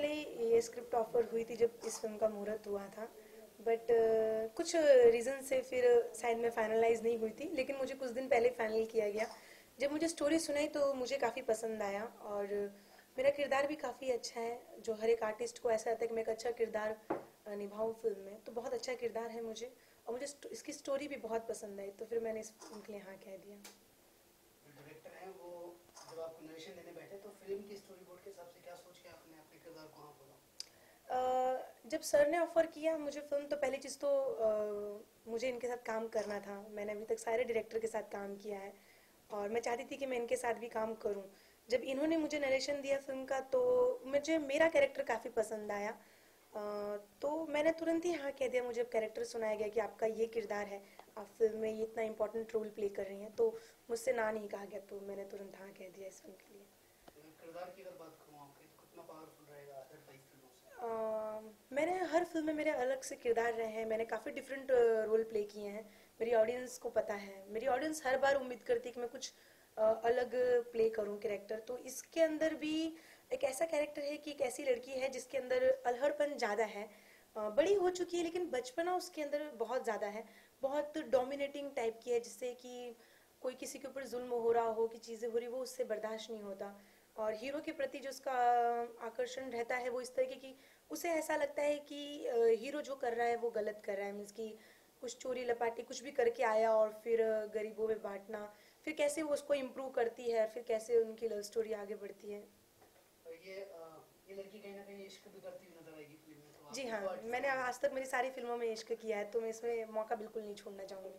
पहले ये script offer हुई थी जब इस फिल्म का मुहूर्त हुआ था, बट कुछ रीज़न से फिर शायद में फाइनलाइज नहीं हुई थी, लेकिन मुझे कुछ दिन पहले फाइनल किया गया। जब मुझे स्टोरी सुनाई तो मुझे काफ़ी पसंद आया, और मेरा किरदार भी काफ़ी अच्छा है। जो हर एक आर्टिस्ट को ऐसा रहता है कि मैं एक अच्छा किरदार निभाऊँ फिल्म में, तो बहुत अच्छा किरदार है मुझे, और मुझे इसकी स्टोरी भी बहुत पसंद आई, तो फिर मैंने इस फिल्म के लिए हाँ कह दिया। डायरेक्टर हैं वो, जब आपको नरेशन देने बैठे तो फिल्म की स्टोरी बोर्ड के हिसाब से क्या सोच के आपने अपने किरदार को हाँ बोला? जब सर ने ऑफ़र किया मुझे फ़िल्म, तो पहली चीज़ तो मुझे इनके साथ काम करना था। मैंने अभी तक सारे डायरेक्टर के साथ काम किया है, और मैं चाहती थी कि मैं इनके साथ भी काम करूं। जब इन्होंने मुझे नरेशन दिया फ़िल्म का, तो मुझे मेरा कैरेक्टर काफ़ी पसंद आया। तो मैंने तुरंत ही हाँ कह दिया। मुझे अब कैरेक्टर सुनाया गया कि आपका ये किरदार है, आप फिल्म में ये इतना इंपॉर्टेंट रोल प्ले कर रही हैं, तो मुझसे ना नहीं कहा गया, तो मैंने तुरंत हाँ कह दिया इस फिल्म के लिए। किरदार की अगर बात करूँ आपके, तो कितना पावरफुल रहेगा अदर 22 फिल्मों से? मैंने हर फिल्म में मेरे अलग से किरदार रहे हैं। मैंने काफ़ी डिफरेंट रोल प्ले किए हैं। मेरी ऑडियंस को पता है, मेरी ऑडियंस हर बार उम्मीद करती है कि मैं कुछ अलग प्ले करूं कैरेक्टर। तो इसके अंदर भी एक ऐसा कैरेक्टर है कि एक ऐसी लड़की है जिसके अंदर अल्हड़पन ज़्यादा है। बड़ी हो चुकी है लेकिन बचपना उसके अंदर बहुत ज़्यादा है। बहुत डोमिनेटिंग टाइप की है, जिससे कि कोई किसी के ऊपर जुल्म हो रहा हो, कि चीज़ें हो रही, वो उससे बर्दाश्त नहीं होता। और हीरो के प्रति जो उसका आकर्षण रहता है वो इस तरीके की, उसे ऐसा लगता है कि हीरो जो कर रहा है वो गलत कर रहा है। मीन्स कि कुछ चोरी लपाटी कुछ भी करके आया, और फिर गरीबों में बांटना, फिर कैसे वो उसको इम्प्रूव करती है, फिर कैसे उनकी लव स्टोरी आगे बढ़ती है। और ये लड़की कहीं ना कहीं इश्क भी करती हुई नजर आएगी फिल्म में, तो जी आपकी हाँ, पार्ट मैंने आज तक मेरी सारी फिल्मों में इश्क किया है, तो मैं इसमें मौका बिल्कुल नहीं छोड़ना चाहूँगी।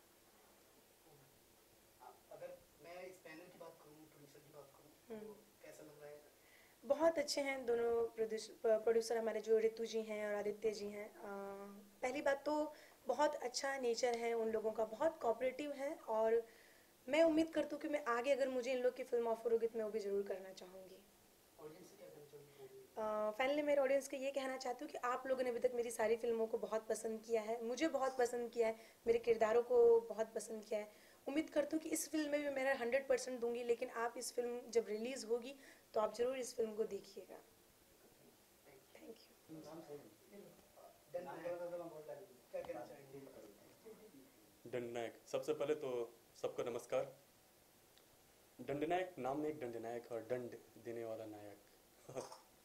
अगर मैं इस पैनल की बात करूँ, प्रोड्यूसर की बात करूँ, तो कैसा लग रहा है? बहुत अच्छे हैं दोनों प्रोड्यूसर हमारे, जो ऋतु जी हैं और आदित्य जी हैं। पहली बात तो बहुत अच्छा नेचर है उन लोगों का, बहुत कोऑपरेटिव है, और मैं उम्मीद करती हूँ कि मैं आगे अगर मुझे इन लोग की फिल्म ऑफर होगी तो मैं वो भी ज़रूर करना चाहूँगी। ऑडियंस से क्या कहना चाहोगे? फाइनली मेरे ऑडियंस को ये कहना चाहती हूँ कि आप लोगों ने अभी तक मेरी सारी फिल्मों को बहुत पसंद किया है, मुझे बहुत पसंद किया है, मेरे किरदारों को बहुत पसंद किया है। उम्मीद करती हूँ कि इस फिल्म में भी मेरा 100% दूंगी, लेकिन आप इस फिल्म जब रिलीज़ होगी तो आप ज़रूर इस फिल्म को देखिएगा। Thank you. क्या कहना चाहेंगे? दंडनायक, सबसे पहले तो सबको नमस्कार। दंडनायक नाम में एक दंडनायक और दंड देने वाला नायक।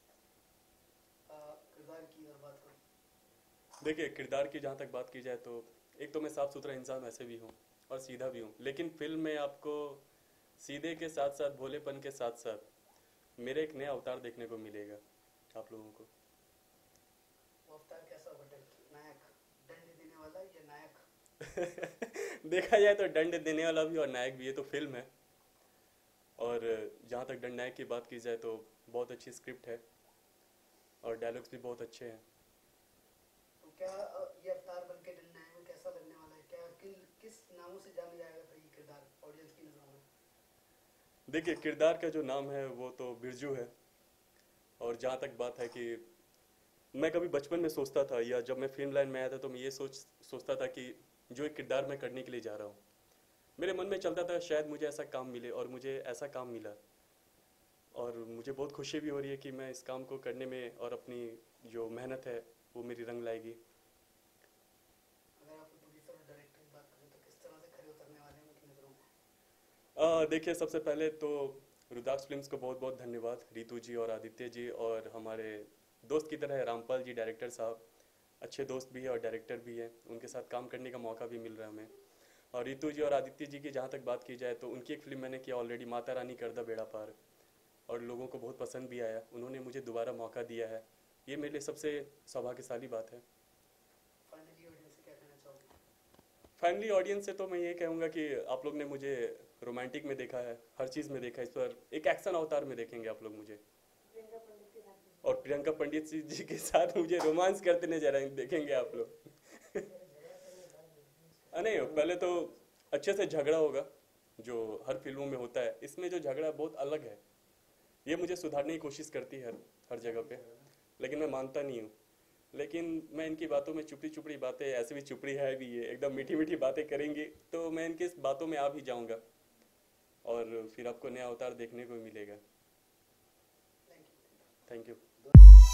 किरदार की अगर बात करूँ, देखिए, किरदार की जहाँ तक बात की जाए तो एक तो मैं साफ सुथरा इंसान वैसे भी हूँ और सीधा भी हूँ, लेकिन फिल्म में आपको सीधे के साथ साथ भोलेपन के साथ साथ मेरे एक नया अवतार देखने को मिलेगा आप लोगों को। वो अवतार कैसा होगा? नायक दंड देने वाला या नायक? देखा जाए तो दंड देने वाला भी और नायक भी, ये तो फिल्म है। और जहाँ तक दंड नायक की बात की जाए तो बहुत अच्छी स्क्रिप्ट है और डायलॉग्स भी बहुत अच्छे हैं। तो क्या ये अवतार बन के दंड नायक कैसा लगने वाला है? क्या किस नामों से जाना जाएगा फिर ये किरदार ऑडियंस की नजरों में? देखिए, किरदार का जो नाम है वो तो बिरजू है। और जहाँ तक बात है कि मैं कभी बचपन में सोचता था, या जब मैं फिल्म लाइन में आया था तो मैं ये सोचता था कि जो एक किरदार मैं करने के लिए जा रहा हूँ, मेरे मन में चलता था शायद मुझे ऐसा काम मिले, और मुझे ऐसा काम मिला। और मुझे बहुत खुशी भी हो रही है कि मैं इस काम को करने में और अपनी जो मेहनत है वो मेरी रंग लाएगी। अगर आप प्रोड्यूसर और डायरेक्टर की बात करें तो किस तरह से खरे उतरने वाले हैं उनकी नज़रों में? देखिए, सबसे पहले तो रुद्राक्ष फिल्म्स को बहुत बहुत धन्यवाद, रितु जी और आदित्य जी, और हमारे दोस्त की तरह है रामपाल जी, डायरेक्टर साहब, अच्छे दोस्त भी है और डायरेक्टर भी है, उनके साथ काम करने का मौका भी मिल रहा है हमें। और रितु जी और आदित्य जी की जहाँ तक बात की जाए तो उनकी एक फिल्म मैंने किया ऑलरेडी, माता रानी कर दा बेड़ा पार, और लोगों को बहुत पसंद भी आया, उन्होंने मुझे दोबारा मौका दिया है, ये मेरे लिए सबसे सौभाग्यशाली बात है। फाइनली ऑडियंस से क्या कहना चाहोगे? फाइनली ऑडियंस से तो मैं ये कहूँगा कि आप लोग ने मुझे रोमांटिक में देखा है, हर चीज़ में देखा है, इस पर एक एक्शन अवतार में देखेंगे आप लोग मुझे, और प्रियंका पंडित जी के साथ मुझे रोमांस करते नजर आएंगे, देखेंगे आप लोग। नहीं, पहले तो अच्छे से झगड़ा होगा जो हर फिल्मों में होता है, इसमें जो झगड़ा बहुत अलग है, ये मुझे सुधारने की कोशिश करती है हर जगह पे, लेकिन मैं मानता नहीं हूँ। लेकिन मैं इनकी बातों में चुपड़ी चुपड़ी बातें, ऐसे भी चुपड़ी है भी, ये एकदम मीठी मीठी बातें करेंगे तो मैं इनकी इस बातों में आ भी जाऊँगा, और फिर आपको नया अवतार देखने को मिलेगा। Thank you. Thank you.